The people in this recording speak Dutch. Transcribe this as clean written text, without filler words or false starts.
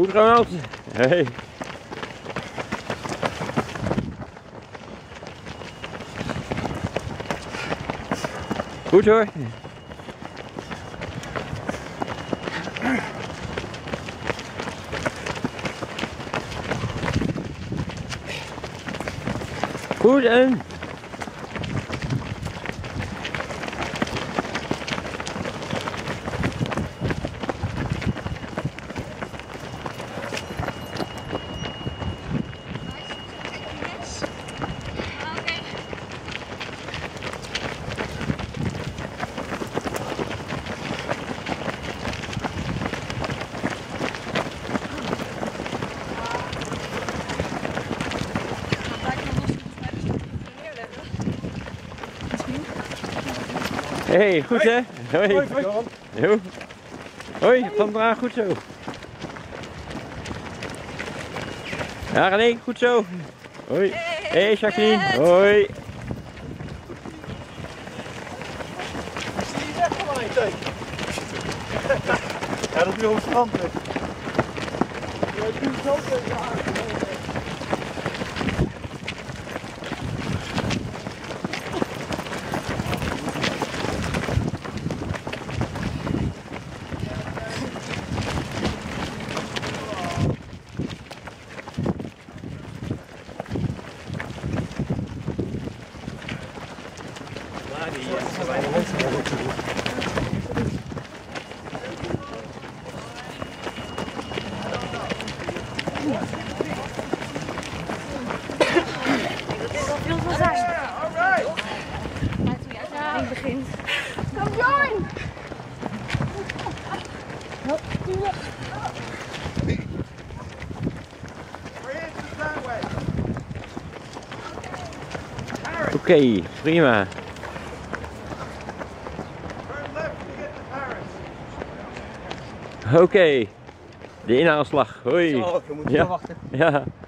Goed Ronald. Hey. Goed hoor. Goed en. Hey, goed hè? Hoi. Hoi. Hoi, Sandra, goed zo. Ja, René, goed zo. Hoi. Hey, Jacqueline. Hoi. Ja, dat is weer op het strand. Ja, ik doe het zo. Begint. Come join! Oké, prima. Oké, de inhaalslag. Hoi. Zo, je moet ja. wachten. Ja.